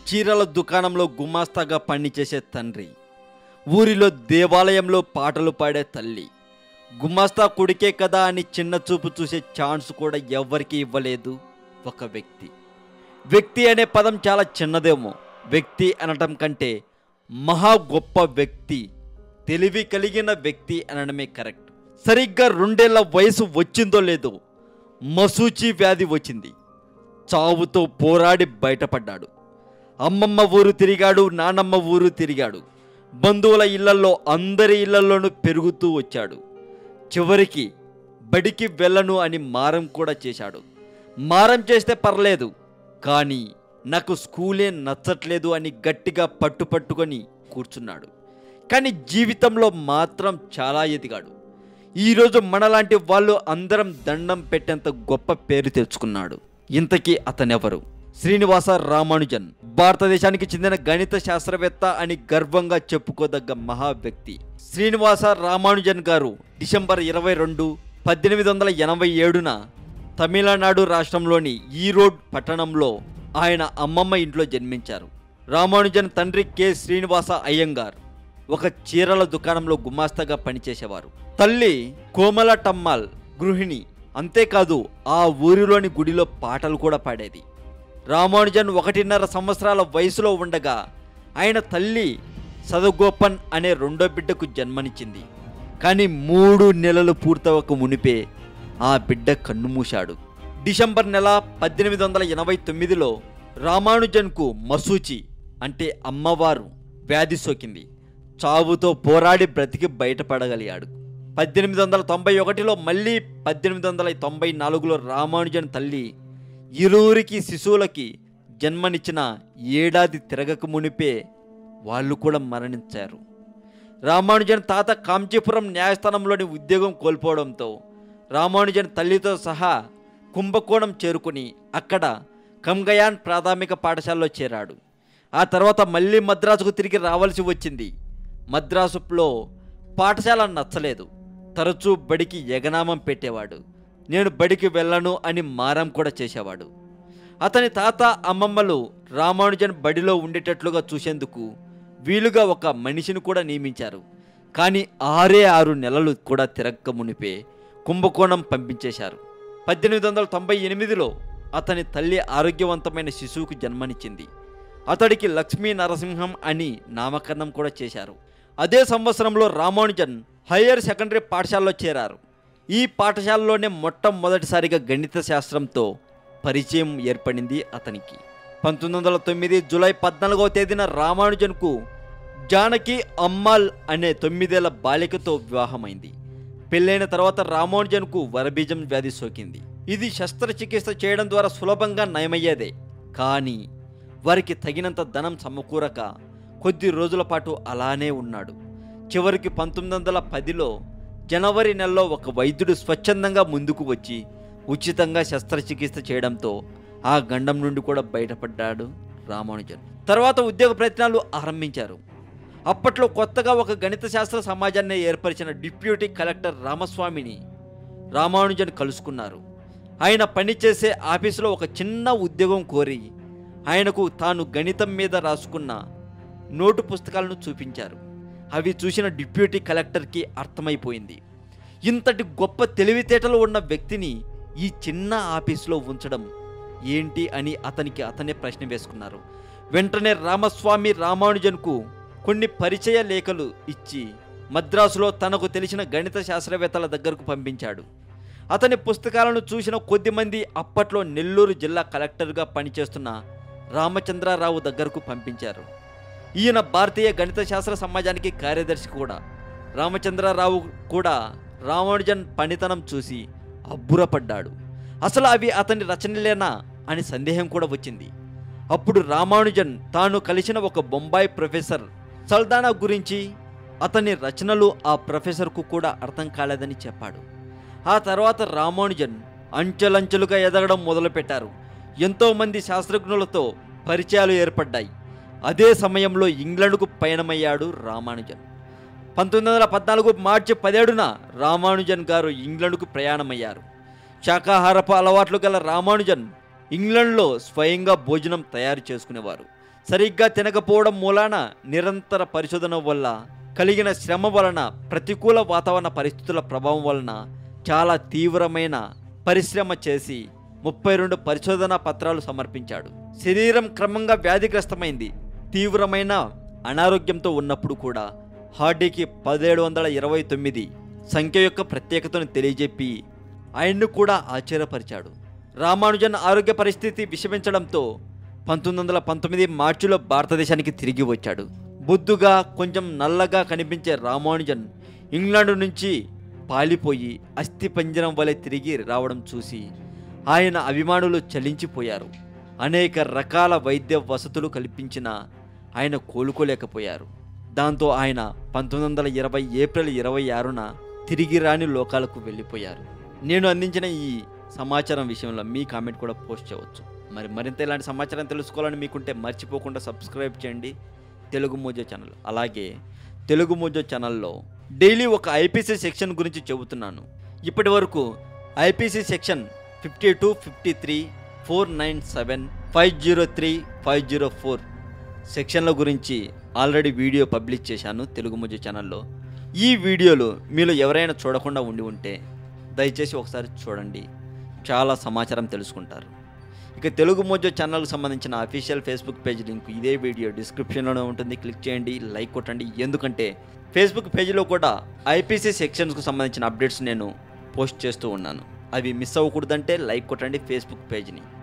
చీరల దుకాణంలో గుమాస్తాగా పనిచేసే తండ్రి, ఊరిలో దేవాలయంలో పాటలు పాడే తల్లి, గుమాస్తా కొడుకే కదా అని చిన్న చూపు చూసే ఛాన్స్ కూడా ఎవ్వరికీ ఇవ్వలేదు ఒక వ్యక్తి. వ్యక్తి అనే పదం చాలా చిన్నదేమో, వ్యక్తి అనటం కంటే మహా గొప్ప వ్యక్తి, తెలివి కలిగిన వ్యక్తి అనడమే కరెక్ట్. సరిగ్గా 2 ఏళ్ల వయసు వచ్చిందో లేదో మసూచి వ్యాధి వచ్చింది. చావుతో పోరాడి బయటపడ్డాడు. అమ్మమ్మ ఊరు తిరిగాడు, నానమ్మ ఊరు తిరిగాడు, బంధువుల ఇళ్లలో అందరి ఇళ్లలోనూ పెరుగుతూ వచ్చాడు. చివరికి బడికి వెళ్ళను అని మారం కూడా చేశాడు. మారం చేస్తే పర్లేదు, కానీ నాకు స్కూలే నచ్చట్లేదు అని గట్టిగా పట్టుకొని కూర్చున్నాడు. కానీ జీవితంలో మాత్రం చాలా ఎదిగాడు. ఈరోజు మనలాంటి వాళ్ళు అందరం దండం పెట్టేంత గొప్ప పేరు తెచ్చుకున్నాడు. ఇంతకీ అతనెవరు? శ్రీనివాస రామానుజన్. భారతదేశానికి చెందిన గణిత శాస్త్రవేత్త అని గర్వంగా చెప్పుకోదగ్గ మహా వ్యక్తి శ్రీనివాస రామానుజన్ గారు డిసెంబర్ 22, 1887న తమిళనాడు రాష్ట్రంలోని ఈరోడ్ పట్టణంలో ఆయన అమ్మమ్మ ఇంట్లో జన్మించారు. రామానుజన్ తండ్రి కె శ్రీనివాస అయ్యంగార్ ఒక చీరల దుకాణంలో గుమాస్తాగా పనిచేసేవారు. తల్లి కోమలటమ్మాల్ గృహిణి. అంతేకాదు ఆ ఊరిలోని గుడిలో పాటలు కూడా పాడేది. రామానుజన్ 1.5 సంవత్సరాల వయసులో ఉండగా ఆయన తల్లి సదగోపన్ అనే 2వ బిడ్డకు జన్మనిచ్చింది. కానీ 3 నెలలు పూర్తవక మునిపే ఆ బిడ్డ కన్నుమూశాడు. డిసెంబర్ నెల 1889లో రామానుజన్కు మసూచి అంటే అమ్మవారు వ్యాధి సోకింది. చావుతో పోరాడి బ్రతికి బయటపడగలిగాడు. 1891లో మళ్ళీ 1894లో రామానుజన్ తల్లి ఇరువురికి శిశువులకి జన్మనిచ్చిన ఏడాది తిరగక మునిపే వాళ్ళు కూడా మరణించారు. రామానుజన్ తాత కాంచీపురం న్యాయస్థానంలోని ఉద్యోగం కోల్పోవడంతో రామానుజన్ తల్లితో సహా కుంభకోణం చేరుకుని అక్కడ కంగయాన్ ప్రాథమిక పాఠశాలలో చేరాడు. ఆ తర్వాత మళ్ళీ మద్రాసుకు తిరిగి రావాల్సి వచ్చింది. మద్రాసులో పాఠశాల నచ్చలేదు. తరచూ బడికి ఎగనామం పెట్టేవాడు. నేను బడికి వెళ్ళను అని మారం కూడా చేసేవాడు. అతని తాత అమ్మమ్మలు రామానుజన్ బడిలో ఉండేటట్లుగా చూసేందుకు వీలుగా ఒక మనిషిని కూడా నియమించారు. కానీ 6 నెలలు కూడా తిరక్క మునిపే కుంభకోణం పంపించేశారు. 1898లో అతని తల్లి ఆరోగ్యవంతమైన శిశువుకు జన్మనిచ్చింది. అతడికి లక్ష్మీ నరసింహం అని నామకరణం కూడా చేశారు. అదే సంవత్సరంలో రామానుజన్ హయ్యర్ సెకండరీ పాఠశాలలో చేరారు. ఈ పాఠశాలలోనే మొట్టమొదటిసారిగా గణిత శాస్త్రంతో పరిచయం ఏర్పడింది అతనికి. 1909 జూలై 14వ తేదీన రామానుజన్కు జానకి అమ్మాల్ అనే 9 ఏళ్ల బాలికతో వివాహమైంది. పెళ్ళైన తర్వాత రామానుజన్కు వరబీజం వ్యాధి సోకింది. ఇది శస్త్రచికిత్స చేయడం ద్వారా సులభంగా నయమయ్యేదే. కానీ వారికి తగినంత ధనం సమకూరక కొద్ది రోజుల పాటు అలానే ఉన్నాడు. చివరికి 1910లో జనవరి నెలలో ఒక వైద్యుడు స్వచ్ఛందంగా ముందుకు వచ్చి ఉచితంగా శస్త్రచికిత్స చేయడంతో ఆ గండం నుండి కూడా బయటపడ్డాడు రామానుజన్. తర్వాత ఉద్యోగ ప్రయత్నాలు ఆరంభించారు. అప్పట్లో కొత్తగా ఒక గణిత శాస్త్ర సమాజాన్ని ఏర్పరిచిన డిప్యూటీ కలెక్టర్ రామస్వామిని రామానుజన్ కలుసుకున్నారు. ఆయన పనిచేసే ఆఫీసులో ఒక చిన్న ఉద్యోగం కోరి ఆయనకు తాను గణితం మీద రాసుకున్న నోటు పుస్తకాలను చూపించారు. అవి చూసిన డిప్యూటీ కలెక్టర్కి అర్థమైపోయింది. ఇంతటి గొప్ప తెలివితేటలు ఉన్న వ్యక్తిని ఈ చిన్న ఆఫీసులో ఉంచడం ఏంటి అని అతనే ప్రశ్న వేసుకున్నారు. వెంటనే రామస్వామి రామానుజన్కు కొన్ని పరిచయ లేఖలు ఇచ్చి మద్రాసులో తనకు తెలిసిన గణిత శాస్త్రవేత్తల దగ్గరకు పంపించాడు. అతని పుస్తకాలను చూసిన కొద్దిమంది అప్పట్లో నెల్లూరు జిల్లా కలెక్టర్గా పనిచేస్తున్న రామచంద్రరావు దగ్గరకు పంపించారు. ఈయన భారతీయ గణిత శాస్త్ర సమాజానికి కార్యదర్శి కూడా. రామచంద్రరావు కూడా రామానుజన్ పనితనం చూసి అబ్బురపడ్డాడు. అసలు అవి అతని రచనలేనా అని సందేహం కూడా వచ్చింది. అప్పుడు రామానుజన్ తాను కలిసిన ఒక బొంబాయి ప్రొఫెసర్ సల్దానా గురించి అతని రచనలు ఆ ప్రొఫెసర్కు కూడా అర్థం కాలేదని చెప్పాడు. ఆ తర్వాత రామానుజన్ అంచెలంచెలుగా ఎదగడం మొదలుపెట్టారు. ఎంతోమంది శాస్త్రజ్ఞులతో పరిచయాలు ఏర్పడ్డాయి. అదే సమయంలో ఇంగ్లాండ్కు పయనమయ్యాడు రామానుజన్. 1914 మార్చి 17న రామానుజన్ గారు ఇంగ్లాండ్కు ప్రయాణమయ్యారు. శాకాహారపు అలవాట్లు గల రామానుజన్ ఇంగ్లాండ్లో స్వయంగా భోజనం తయారు చేసుకునేవారు. సరిగ్గా తినకపోవడం మూలాన నిరంతర పరిశోధన వల్ల కలిగిన శ్రమ వలన ప్రతికూల వాతావరణ పరిస్థితుల ప్రభావం వలన చాలా తీవ్రమైన పరిశ్రమ చేసి 32 పరిశోధనా పత్రాలు సమర్పించాడు. శరీరం క్రమంగా వ్యాధిగ్రస్తమైంది. తీవ్రమైన అనారోగ్యంతో ఉన్నప్పుడు కూడా హార్డీకి 1729 సంఖ్య యొక్క ప్రత్యేకతను తెలియజెప్పి ఆయన్ను కూడా ఆశ్చర్యపరిచాడు. రామానుజన్ ఆరోగ్య పరిస్థితి విషమించడంతో 1919 మార్చిలో భారతదేశానికి తిరిగి వచ్చాడు. బుద్ధుగా కొంచెం నల్లగా కనిపించే రామానుజన్ ఇంగ్లాండ్ నుంచి పాలిపోయి అస్థిపంజరం వలె తిరిగి రావడం చూసి ఆయన అభిమానులు చలించిపోయారు. అనేక రకాల వైద్య వసతులు కల్పించిన ఆయన కోలుకోలేకపోయారు. దాంతో ఆయన 1920 ఏప్రిల్ 26న తిరిగి రాని లోకాలకు వెళ్ళిపోయారు. నేను అందించిన ఈ సమాచారం విషయంలో మీ కామెంట్ కూడా పోస్ట్ చేయవచ్చు. మరింత ఇలాంటి సమాచారం తెలుసుకోవాలని మీకుంటే మర్చిపోకుండా సబ్స్క్రైబ్ చేయండి తెలుగు మోజో ఛానల్. అలాగే తెలుగు మోజో ఛానల్లో డైలీ ఒక ఐపీసీ సెక్షన్ గురించి చెబుతున్నాను. ఇప్పటి వరకు ఐపీసీ సెక్షన్ 52, 53, 497, 503, 504 సెక్షన్ల గురించి ఆల్రెడీ వీడియో పబ్లిష్ చేశాను తెలుగు మోజో ఛానల్లో. ఈ వీడియోలు మీలో ఎవరైనా చూడకుండా ఉంటే దయచేసి ఒకసారి చూడండి, చాలా సమాచారం తెలుసుకుంటారు. ఇక తెలుగు మోజో ఛానల్కి సంబంధించిన అఫీషియల్ ఫేస్బుక్ పేజ్ లింక్ ఇదే వీడియో డిస్క్రిప్షన్లోనే ఉంటుంది. క్లిక్ చేయండి, లైక్ కొట్టండి. ఎందుకంటే ఫేస్బుక్ పేజీలో కూడా ఐపీసీ సెక్షన్స్కు సంబంధించిన అప్డేట్స్ నేను పోస్ట్ చేస్తూ ఉన్నాను. అవి మిస్ అవ్వకూడదంటే లైక్ కొట్టండి ఫేస్బుక్ పేజ్ని.